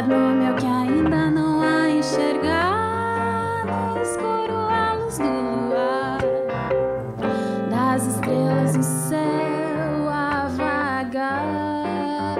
dar nome ao que ainda não há, enxergar no escuro a luz do luar, das estrelas no céu a vagar.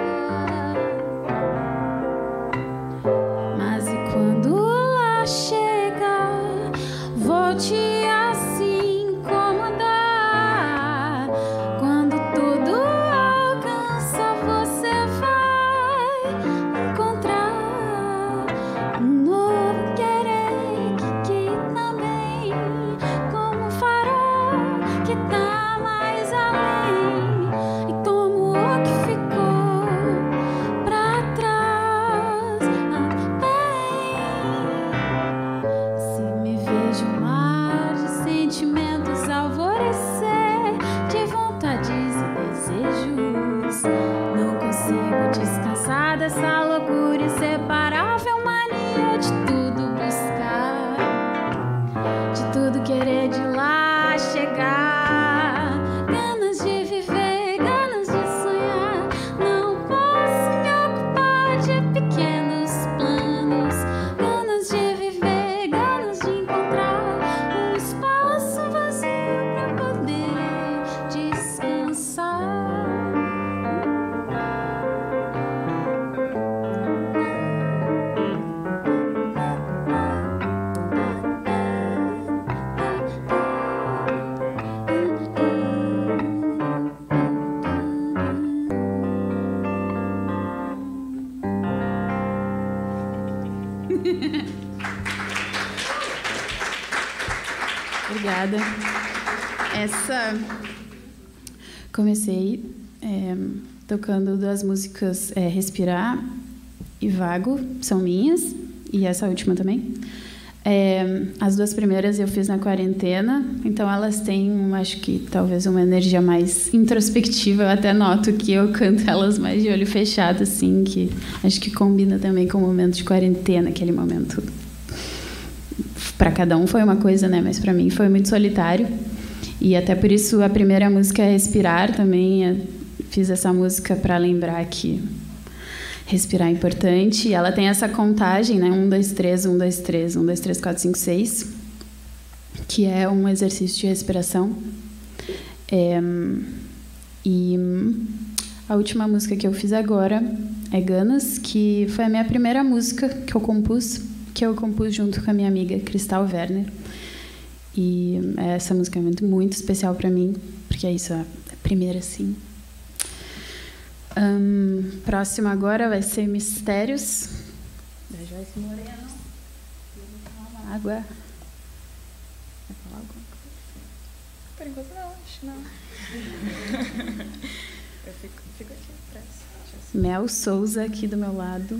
Mas e quando lá chega, vou te assim incomodar. Quando tudo alcança, você vai encontrar um novo querer que também, como um farol que tá mais além, e como o que ficou pra trás também. Se me vejo um mar de sentimentos alvorecer, de vontades e desejos, não consigo descansar dessa loucura inseparável mania de tudo buscar, de tudo querer de lá chegar. Ganas de viver, ganas de sonhar, não posso me ocupar de pequenos planos. Ganas de viver, ganas de encontrar um espaço vazio pra poder descansar. Obrigada. Comecei tocando duas músicas, Respirar e Vago, são minhas, e essa última também. As duas primeiras eu fiz na quarentena, então elas têm, acho que talvez uma energia mais introspectiva. Eu até noto que eu canto elas mais de olho fechado, assim, que acho que combina também com o momento de quarentena, aquele momento. Para cada um foi uma coisa, né? Mas para mim foi muito solitário. E até por isso a primeira música é Respirar também. Fiz essa música para lembrar que respirar é importante. E ela tem essa contagem, né? 1, 2, 3, 1, 2, 3, 1, 2, 3, 4, 5, 6, que é um exercício de respiração. E a última música que eu fiz agora é Ganas, que foi a minha primeira música que eu compus junto com a minha amiga Cristal Werner. E essa música é muito, muito especial para mim, porque é isso, a primeira, assim. Próximo agora vai ser Mistérios, da Joyce Moreno. Eu vou tomar uma água. Vai falar alguma coisa? Por enquanto não, acho não. Eu fico aqui atrás. Mel Souza aqui do meu lado.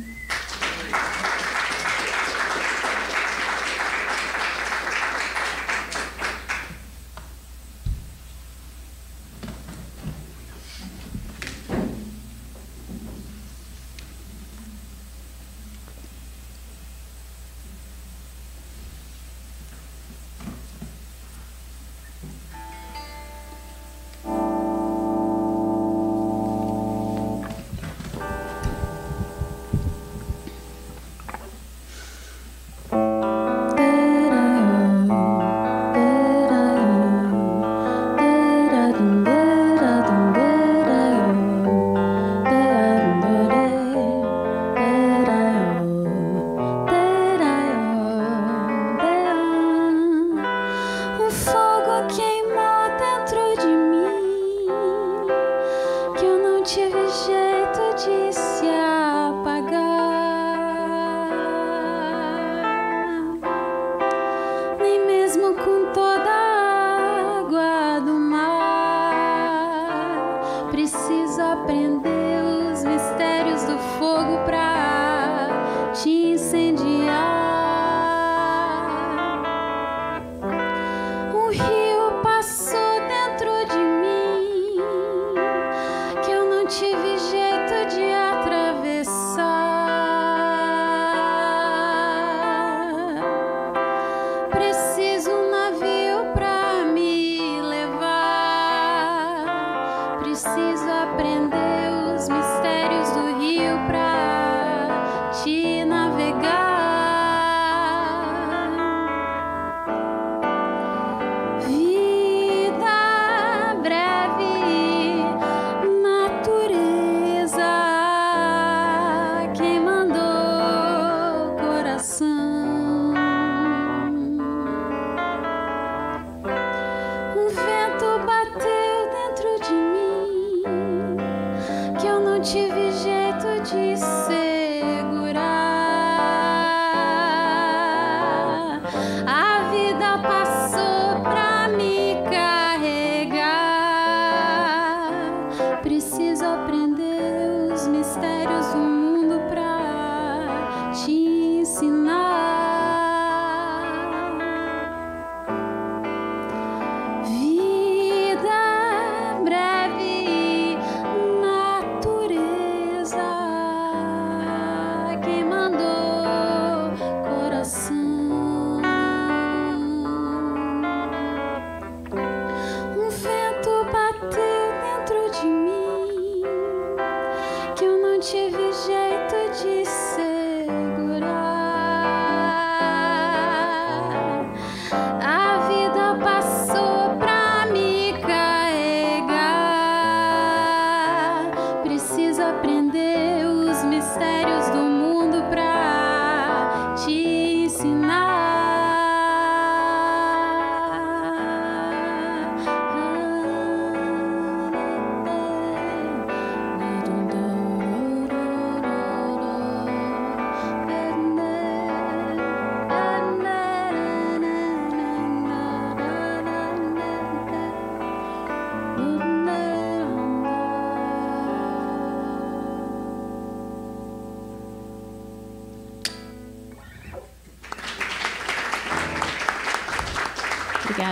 Preciso aprender os mistérios do rio pra te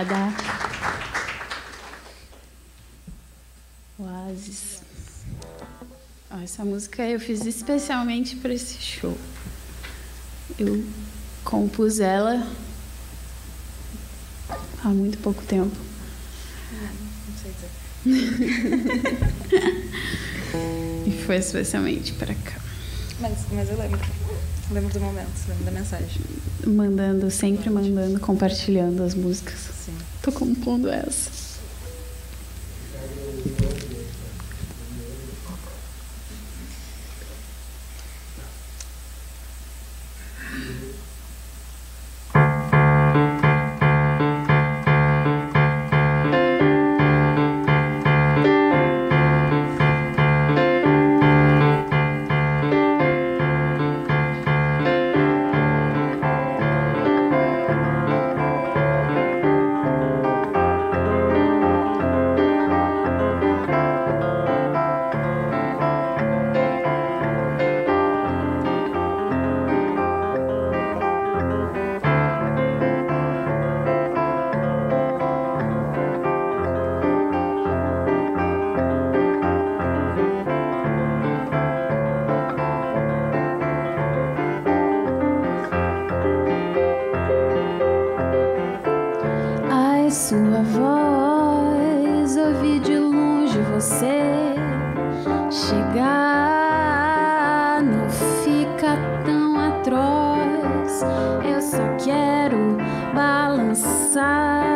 Obrigada. Oasis. Ó, essa música eu fiz especialmente para esse show. Eu compus ela há muito pouco tempo. Não sei dizer. E foi especialmente para cá. Mas eu lembro. Lembro do momento, lembro da mensagem. Sempre mandando, compartilhando as músicas. Sim. Tô compondo essa. Sua voz, ouvi de longe você chegar, não fica tão atroz, eu só quero balançar.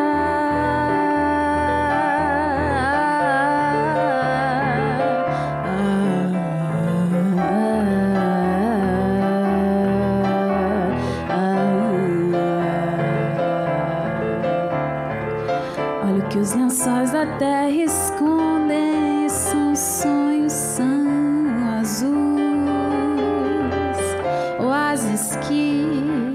Que os lençóis da terra escondem, são sonhos, são azuis, oásis que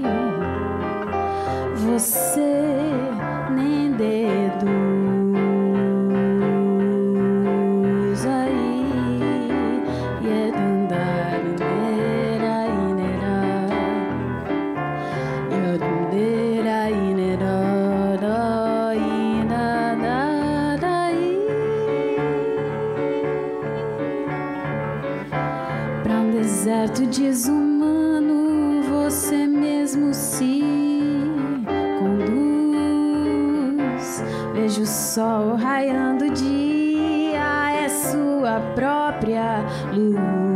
você nem deduz aí, e é dundarindeira inera, e é dundeira inera. Deserto desumano, você mesmo se conduz. Vejo o sol raiando, o dia é sua própria luz.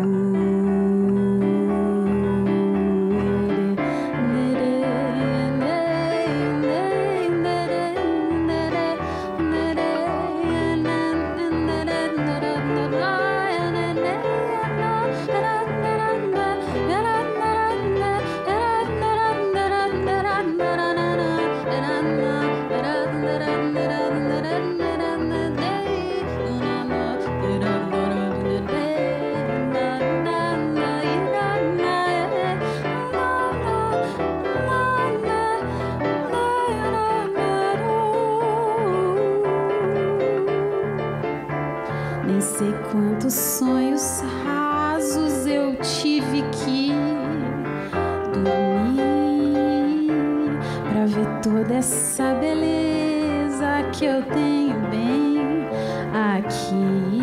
Nem sei quantos sonhos rasos eu tive que dormir pra ver toda essa beleza que eu tenho bem aqui.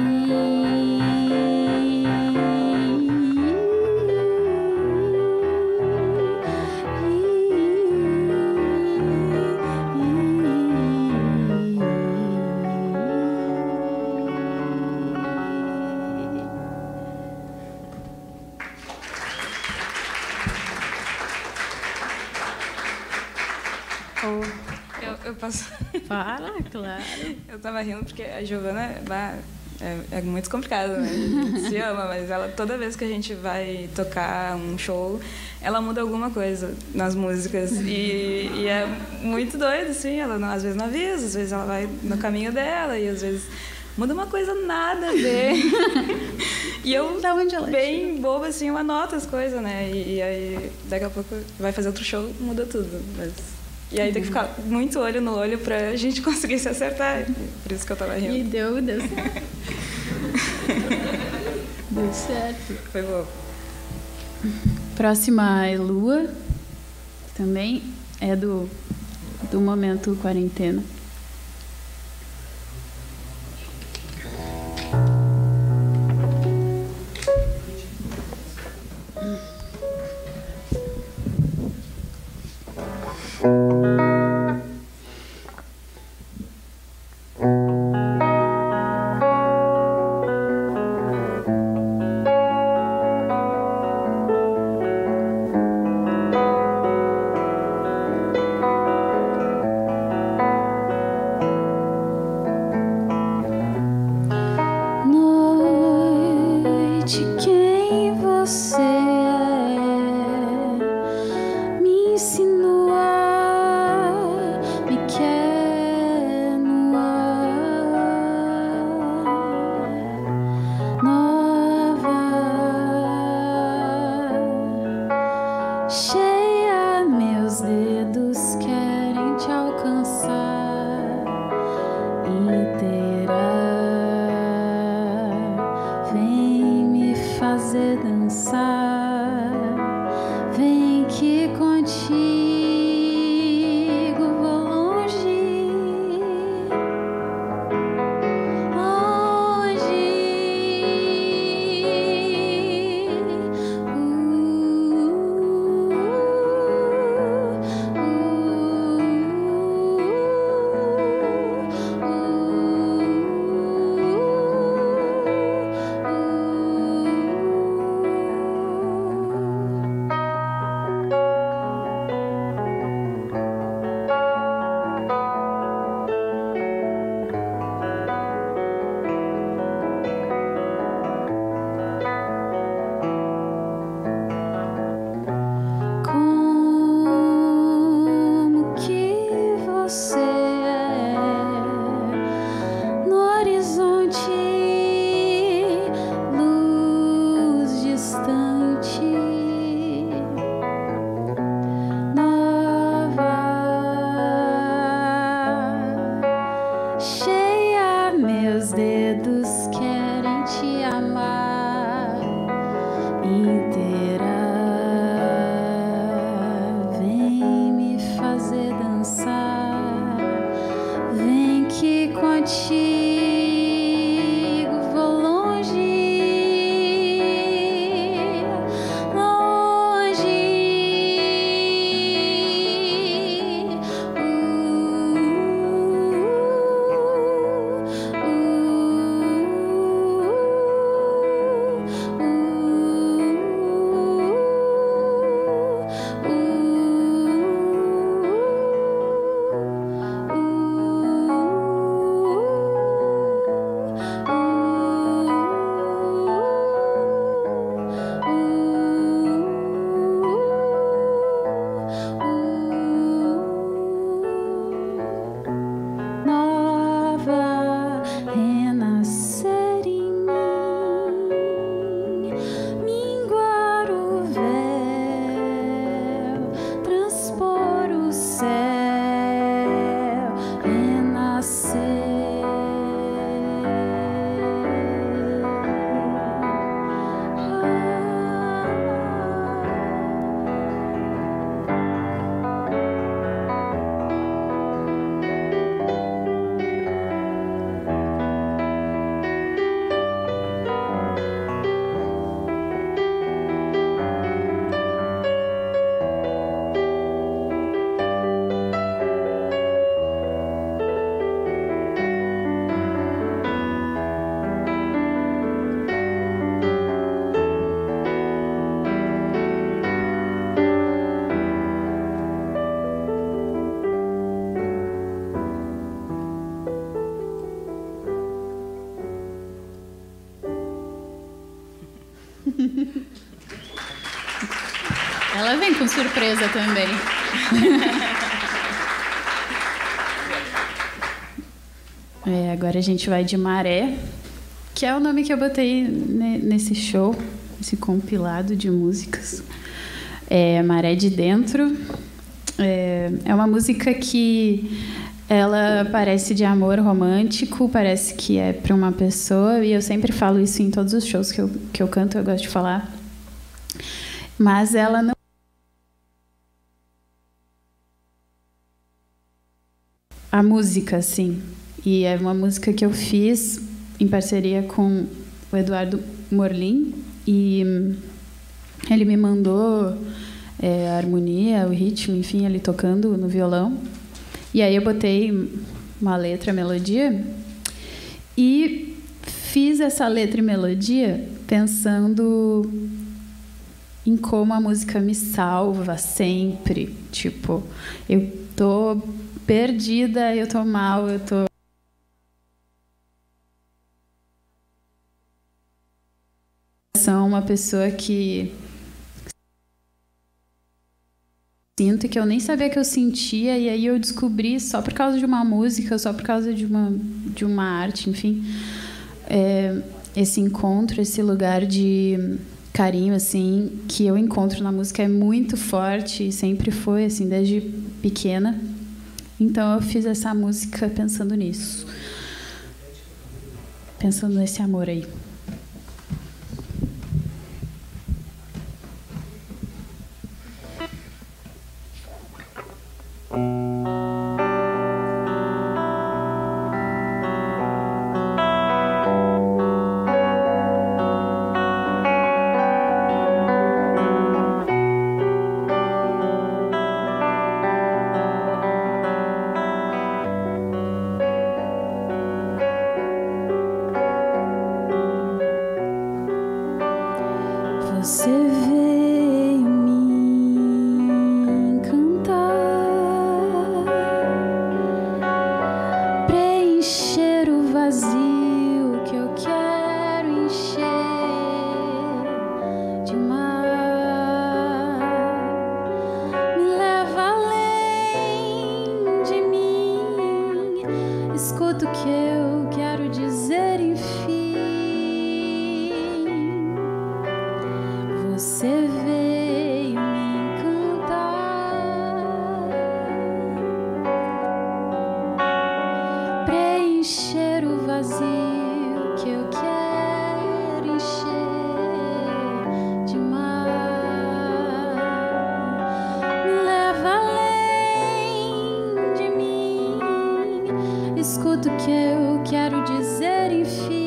Eu posso... Fala, claro. Eu tava rindo porque a Giovana é muito complicada, né? A gente se ama, mas ela, toda vez que a gente vai tocar um show, ela muda alguma coisa nas músicas. E é muito doido, assim. Ela às vezes não avisa, às vezes ela vai no caminho dela e às vezes muda uma coisa nada a ver. E eu, bem boba, assim, eu anoto as coisas, né? E aí, daqui a pouco, vai fazer outro show, muda tudo. E aí tem que ficar muito olho no olho pra gente conseguir se acertar. Por isso que eu tava rindo. E deu certo. Deu certo. Foi bom. Próxima é Lua. Também é do momento quarentena. Ela vem com surpresa também. Agora a gente vai de Maré, que é o nome que eu botei nesse show, esse compilado de músicas. Maré de Dentro. É uma música que ela parece de amor romântico, parece que é para uma pessoa, e eu sempre falo isso em todos os shows que eu canto, eu gosto de falar. Mas ela não... A música, sim. E é uma música que eu fiz em parceria com o Eduardo Morlin, e ele me mandou a harmonia, o ritmo, enfim, ele tocando no violão. E aí eu botei uma letra, melodia, e fiz essa letra e melodia pensando em como a música me salva sempre. Tipo, eu tô perdida, eu tô mal, eu tô... Sou uma pessoa que sinto que eu nem sabia que eu sentia, e aí eu descobri só por causa de uma música, só por causa de uma arte, enfim, esse encontro, esse lugar de carinho, assim, que eu encontro na música é muito forte, e sempre foi, assim, desde pequena. Então eu fiz essa música pensando nisso, pensando nesse amor aí. Você veio me encantar, preencher o vazio que eu quero encher de mar. Me leva além de mim, escuta o que eu quero dizer, enfim. Você veio me encantar, preencher o vazio que eu quero encher de mar. Me leva além de mim, escuta o que eu quero dizer, enfim.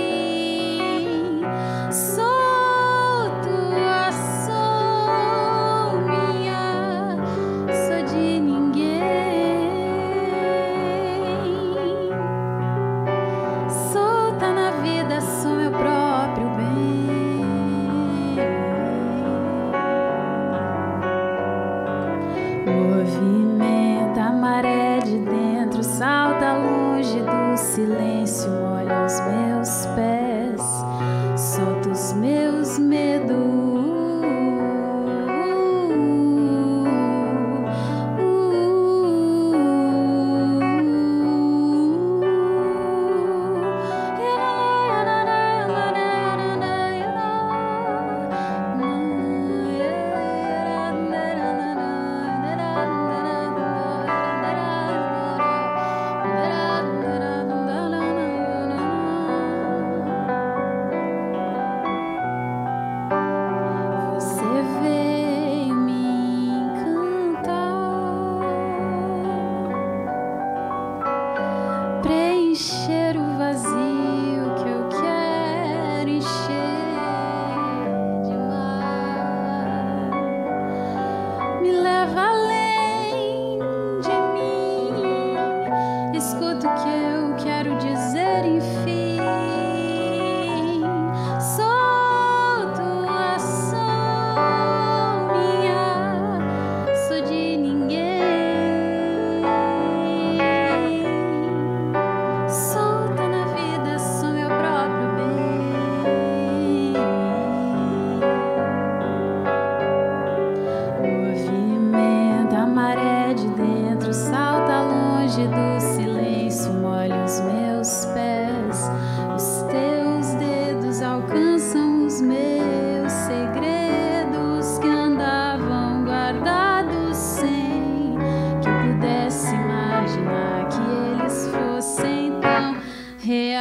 Movimenta a maré de dentro, salta longe do silêncio, molha os meus pés, solta os meus medos.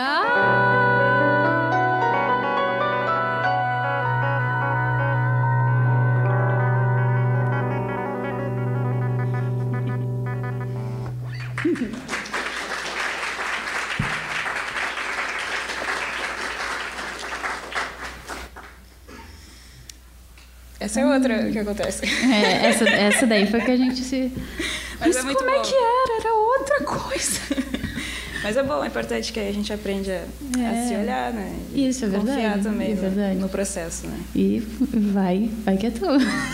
Essa é outra que acontece. Essa daí foi que a gente se... Mas é muito como bom. É que era? Era outra coisa. Mas é bom, é importante que a gente aprenda a se olhar, né? E isso, é verdade. Confiar também verdade. no processo, né? E vai que é tu.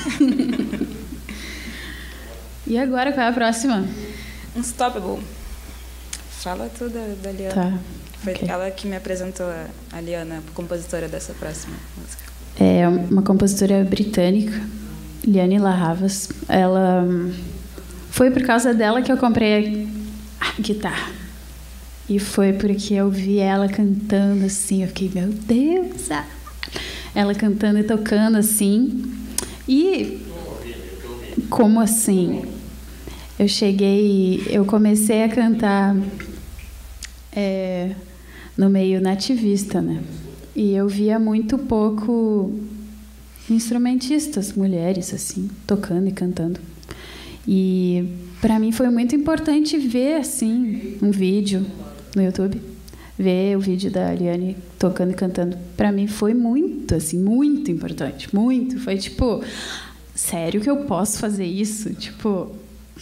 E agora, qual é a próxima? Unstoppable. Fala tu da Liana. Tá. Foi Okay. ela que me apresentou a Liana, a compositora dessa próxima música. É uma compositora britânica, Liane La Havas. Ela... Foi por causa dela que eu comprei a guitarra. E foi porque eu vi ela cantando assim. Eu fiquei, meu Deus! Ela cantando e tocando assim. E... Como assim? Eu comecei a cantar no meio nativista, né? E eu via muito pouco instrumentistas, mulheres, assim, tocando e cantando. E para mim foi muito importante ver, assim, um vídeo no YouTube, ver o vídeo da Liane tocando e cantando. Para mim foi muito, assim, muito importante, muito. Foi tipo, sério que eu posso fazer isso? Tipo,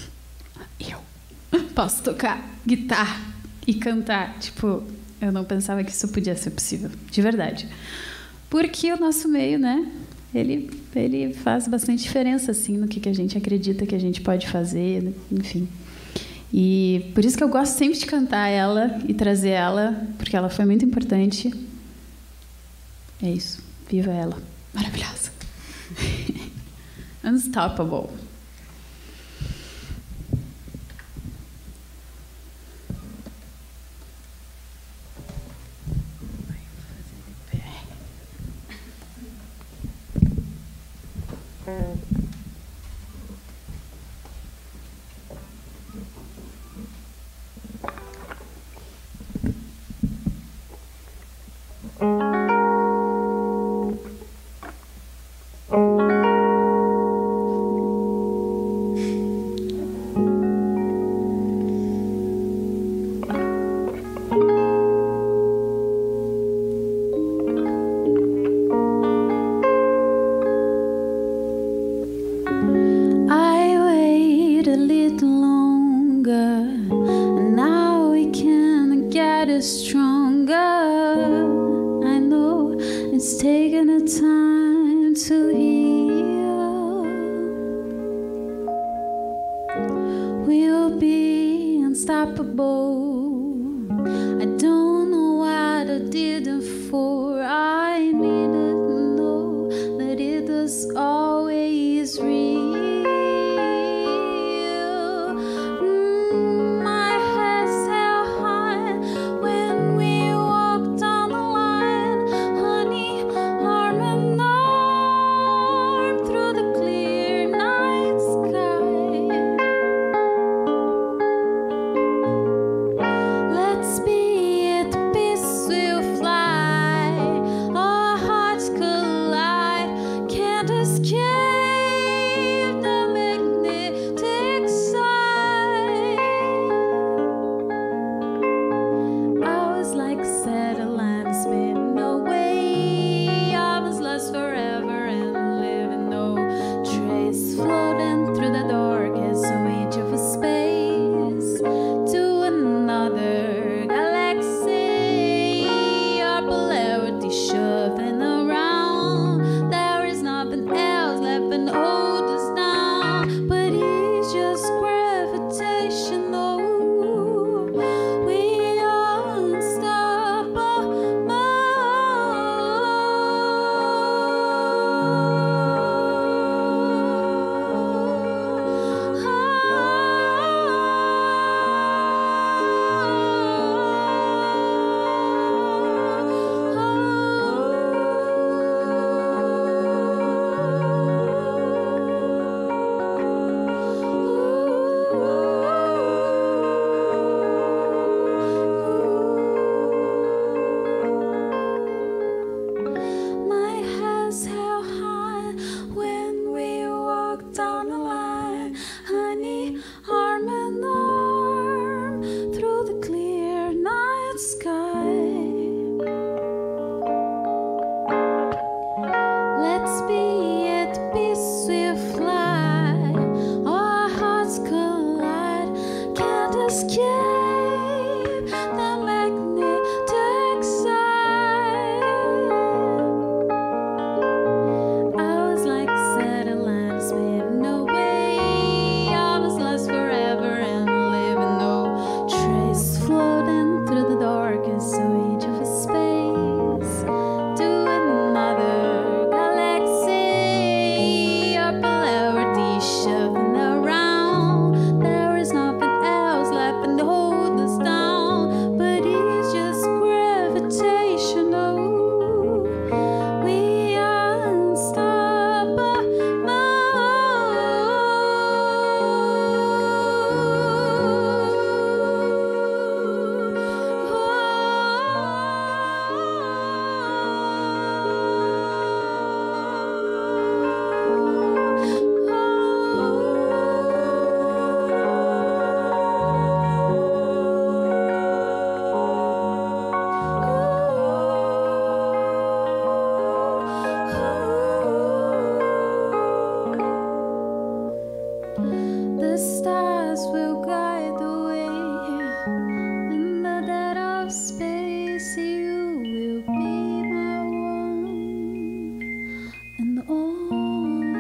eu posso tocar guitarra e cantar, tipo... Eu não pensava que isso podia ser possível, de verdade. Porque o nosso meio, né, ele faz bastante diferença, assim, no que a gente acredita que a gente pode fazer, enfim. E por isso que eu gosto sempre de cantar ela e trazer ela, porque ela foi muito importante. É isso. Viva ela. Maravilhosa. Unstoppable. promise you will be my one and only.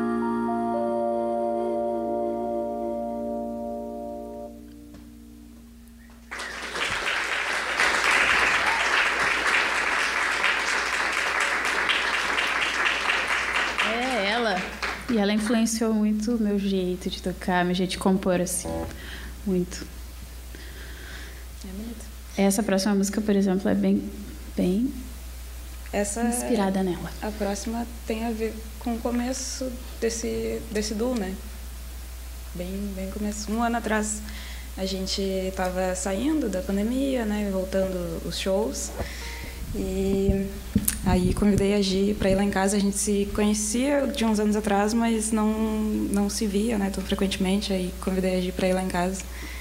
É ela. E ela influenciou muito o meu jeito de tocar, meu jeito de compor, assim. Muito. É bonito. Essa próxima música, por exemplo, é bem Essa inspirada nela. A próxima tem a ver com o começo desse duo, né? Bem começo. 1 ano atrás a gente estava saindo da pandemia, né? Voltando os shows. E aí convidei a Gi para ir lá em casa. A gente se conhecia de uns anos atrás, mas não se via, né, tão frequentemente. Aí convidei a Gi para ir lá em casa.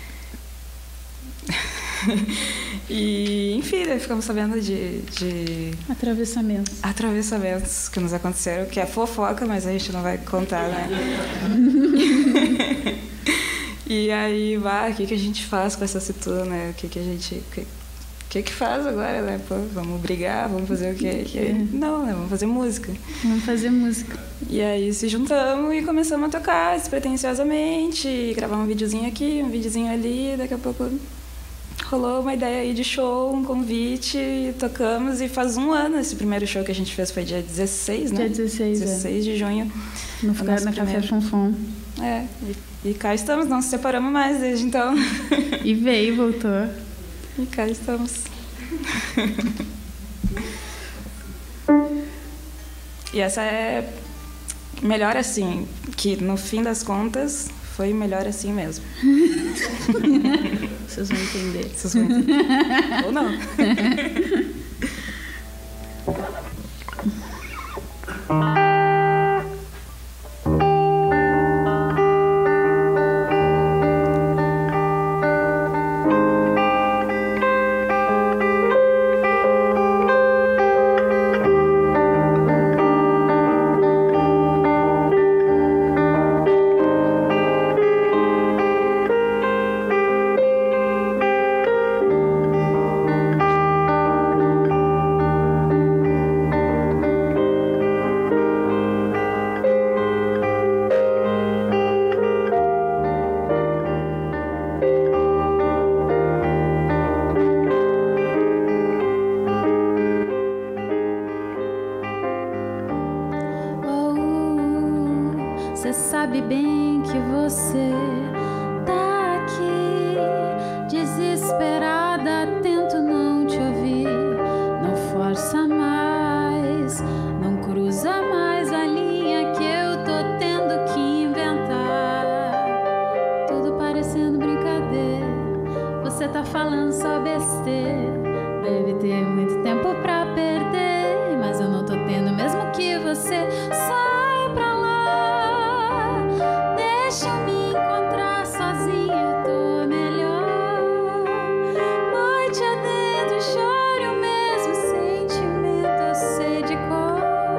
E, enfim, daí ficamos sabendo de atravessamentos que nos aconteceram, que é fofoca, mas a gente não vai contar, né? E aí, o que a gente faz com essa situação, né? O que a gente... O que faz agora, né? Pô, vamos brigar, vamos fazer o quê? Não, né? Vamos fazer música. Vamos fazer música. E aí se juntamos e começamos a tocar despretensiosamente, gravar um videozinho aqui, um videozinho ali, daqui a pouco rolou uma ideia aí de show, um convite, tocamos e faz 1 ano esse primeiro show que a gente fez, foi dia 16, né? Dia 16 de junho. No Café Fonfon. É, e cá estamos, não se separamos mais desde então. E veio, voltou. E cá estamos. E essa é melhor assim, que no fim das contas foi melhor assim mesmo. Vocês vão entender. Vocês vão entender. Ou não. Você sabe bem que você tá aqui, desesperada, tento não te ouvir. Não força mais, não cruza mais a linha que eu tô tendo que inventar. Tudo parecendo brincadeira, você tá falando só besteira. Deve ter muito tempo pra perder, mas eu não tô tendo, mesmo que você saia pra lá. Deixa eu me encontrar sozinha, eu tô melhor. Noite adentro, choro o mesmo sentimento, eu sei de cor.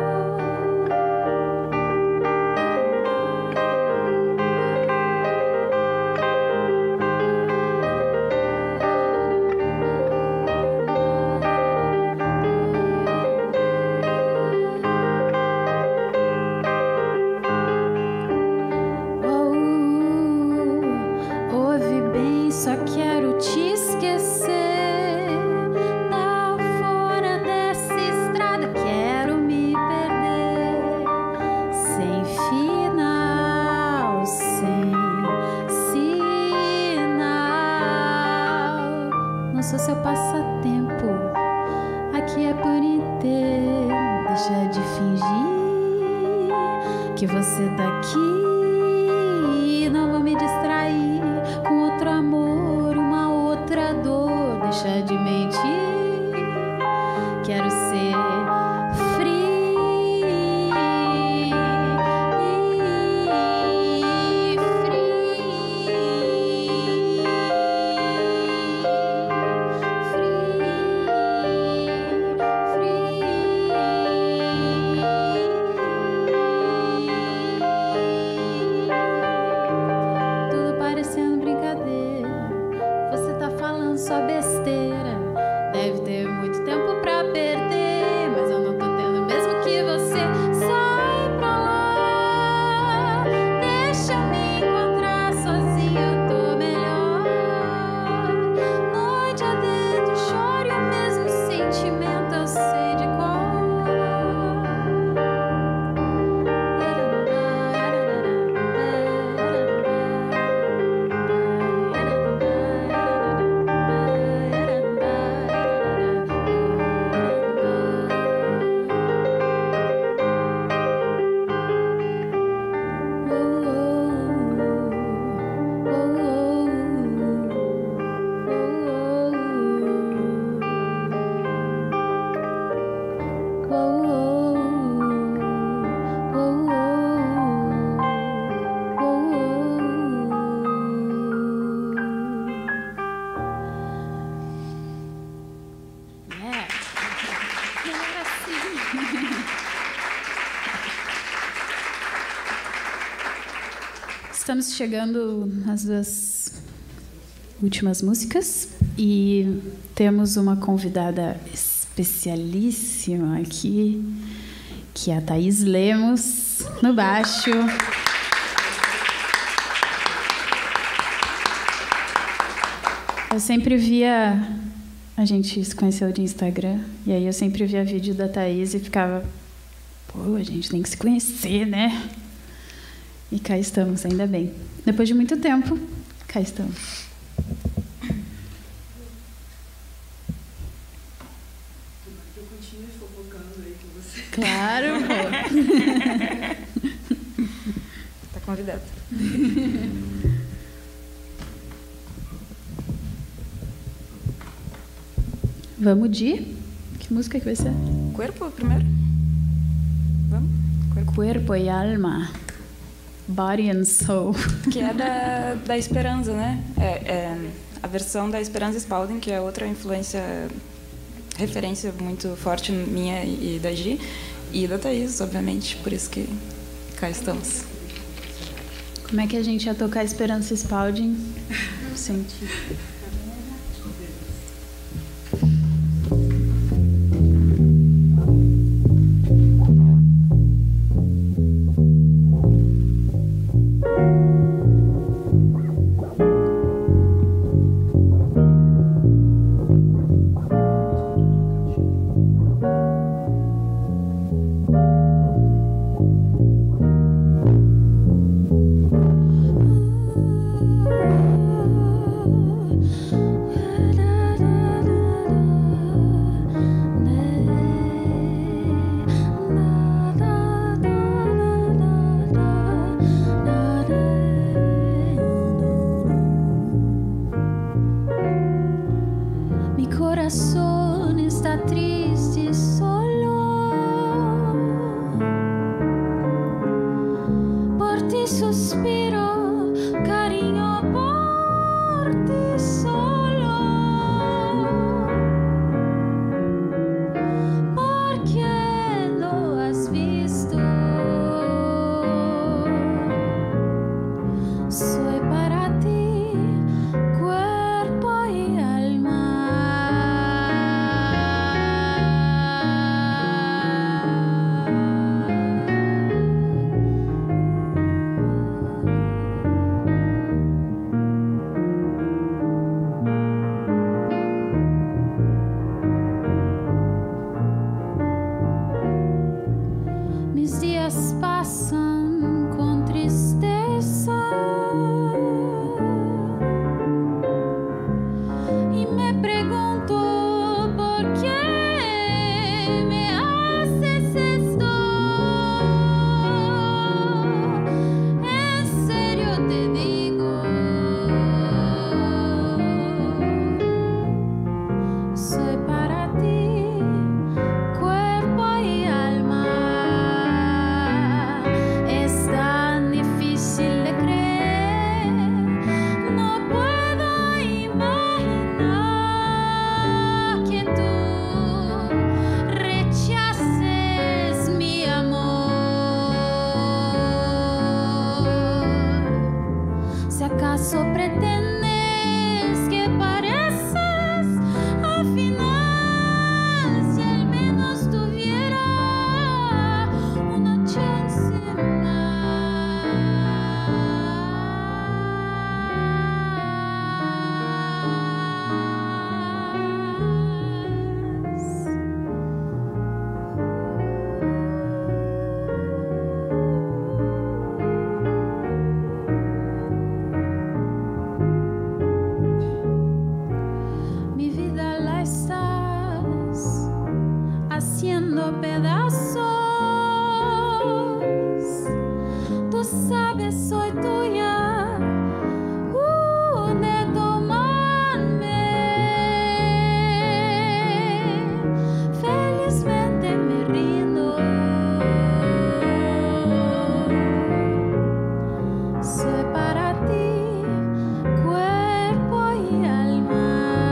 Ouve bem, só quero te esquecer. Tá fora dessa estrada, quero me perder. Sem final, sem sinal. Não sou seu passatempo, aqui é por inteiro. Deixa de fingir que você tá aqui. Não vou me distrair com outro amor, uma outra dor. Deixa de mentir, quero ser tudo parecendo brincadeira. Você tá falando só besteira. Deve ter muito muito tempo pra perder, mas eu não tô tendo mesmo que você sai pra lá. Deixa eu me encontrar sozinha, eu tô melhor. Noite adentro, choro e o mesmo sentimento eu sei de cor. Estamos chegando às 2 últimas músicas e temos uma convidada especialíssima aqui, que é a Thaís Lemos, no baixo. Eu sempre via... A gente se conheceu de Instagram, e aí eu sempre via vídeo da Thaís e ficava... Pô, a gente tem que se conhecer, né? E cá estamos, ainda bem. Depois de muito tempo, cá estamos. Eu continuo fofocando aí com você. Claro, pô. Tá convidada. Vamos de... Que música que vai ser? Corpo primeiro? Vamos? Cuerpo e alma. Body and Soul. Que é da Esperanza, né? É a versão da Esperanza Spalding, que é outra referência muito forte minha e da Gi, e da Thaís, obviamente, por isso que cá estamos. Como é que a gente ia tocar Esperanza Spalding? Senti. haciendo pedazos. Tú sabes, soy tuya, de tomarme. Felizmente me rindo. Soy para ti, cuerpo y alma.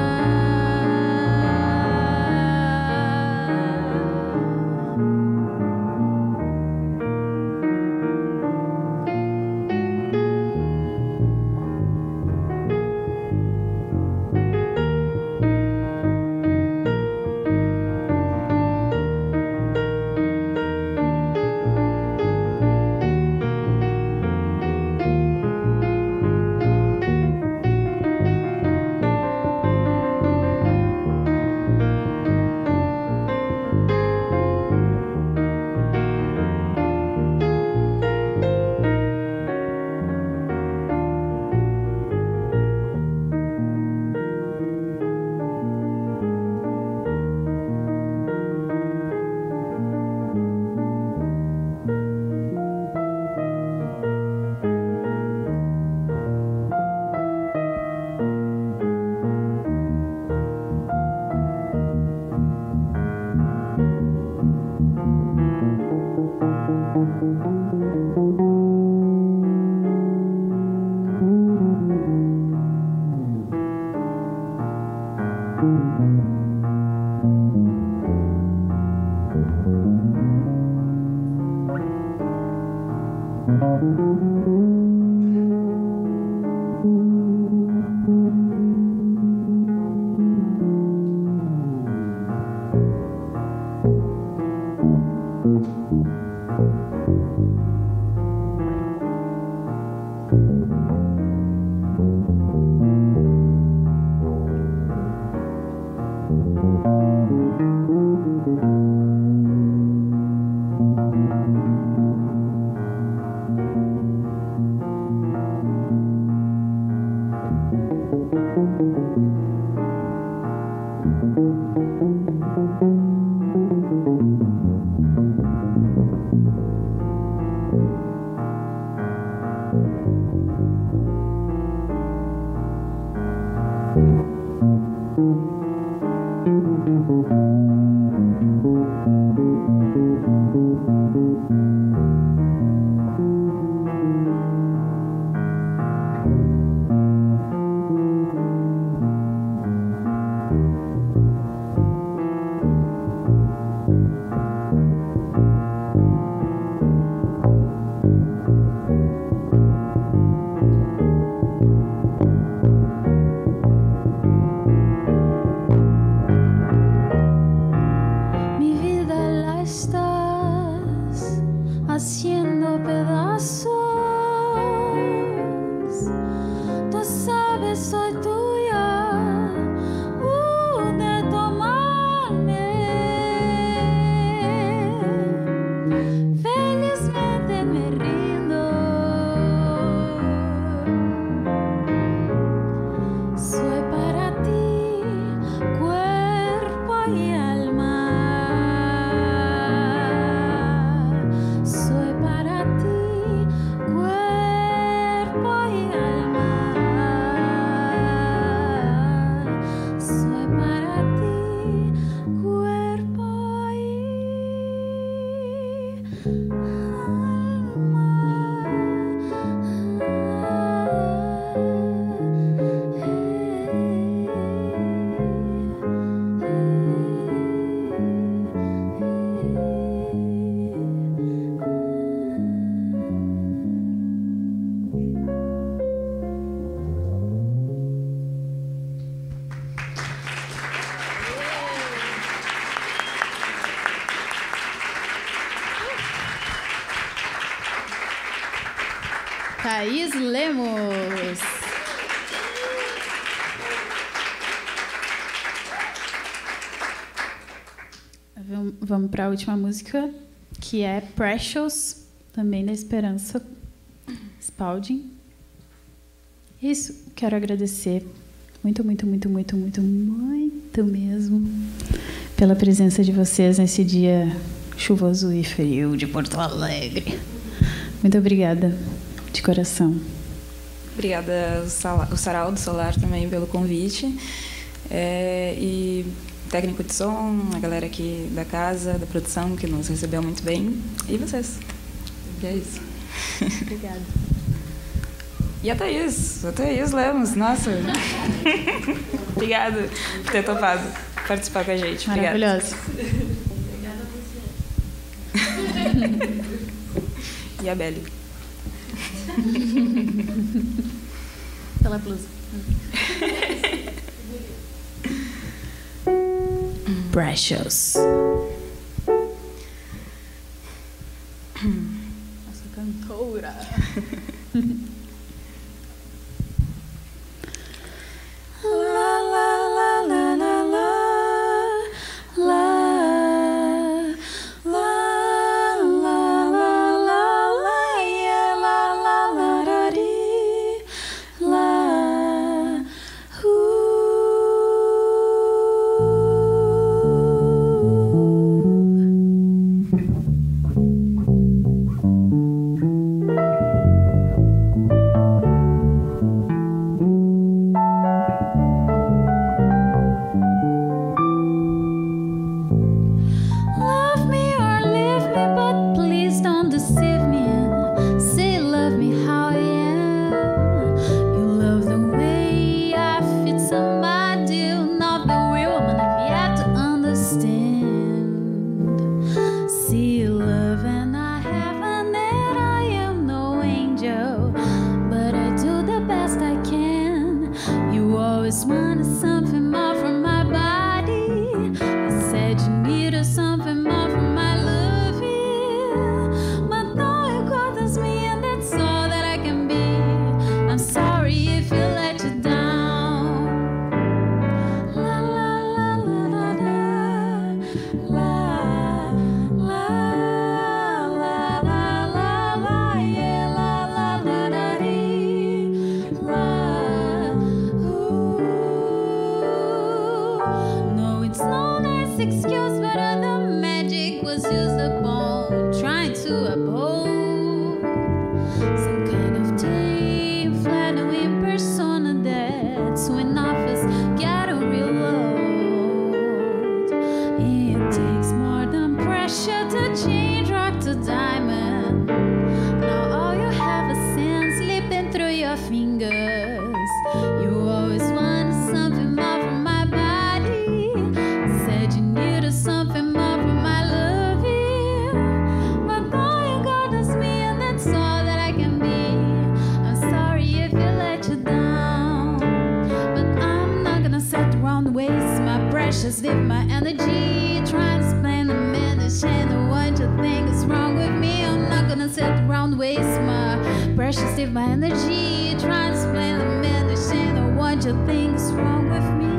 Thaís Lemos. Vamos para a última música, que é Precious, também da Esperança Spalding. Isso, quero agradecer muito, muito, muito, muito, muito, muito mesmo pela presença de vocês nesse dia chuvoso e frio de Porto Alegre. Muito obrigada, de coração. Obrigada ao Sarau do Solar também pelo convite. E técnico de som, a galera aqui da casa, da produção, que nos recebeu muito bem. E vocês. E é isso. Obrigada. E a Thaís Lemos, nossa. Obrigada por ter topado participar com a gente. Maravilhosa. Obrigada a você. E a Beli. Pela blusa. Precious. Nossa cantora. La la la la la la la la la la la yeah la la la da dee la Love me or leave me, but please don't deceive me and say love me how I am. You love the way I fit somebody, not the real one I've yet to understand. See love and I haven't, and I am no angel, but I do the best I can. You always wanted something more from my body. I said you needed something more from my loving, but now you got this me, and that's all that I can be. I'm sorry if you let you down. La la la la la la la la la la la yeah la la la da dee la no, it's no nice excuse, but the magic was used upon trying to uphold some kind of tame, flattering persona that's when offers get a real load. It takes more than pressure to change rock to diamond. Now all you have is sand slipping through your fingers. You always wanted something more from my body. Said you needed something more from my loving, but all you got is me, and that's all that I can be. I'm sorry if it let you down, but I'm not gonna sit around and waste my precious, live my energy trying to explain the minute and what you think is wrong with me. I'm not gonna sit around and waste my precious, live my energy trying to explain the minute and what you think is wrong with me.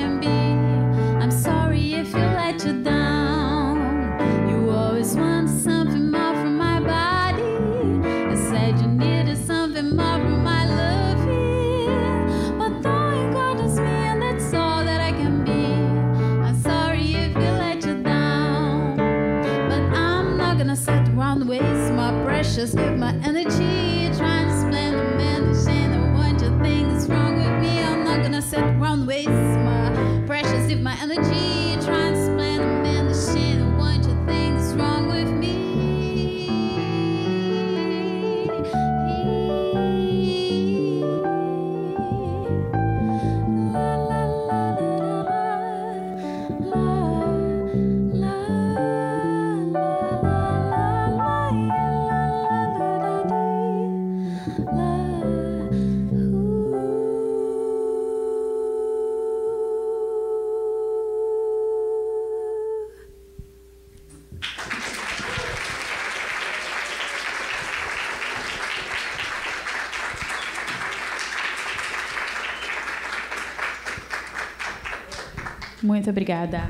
can be. I'm sorry if you let you down. You always want something more from my body. You said you needed something more from my loving. But though you got us me, and that's all that I can be. I'm sorry if you let you down. But I'm not gonna sit around waste my precious, give my energy, trying to spend a minute, and a bunch of things wrong with me. I'm not gonna sit around waste my precious, give my energy, trying to spend a minute, and a bunch of things wrong with me. Muito obrigada.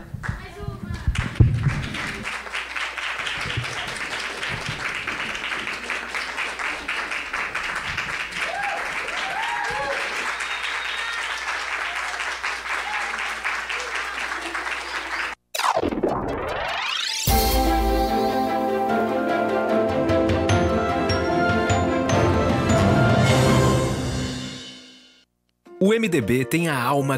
O MDB tem a alma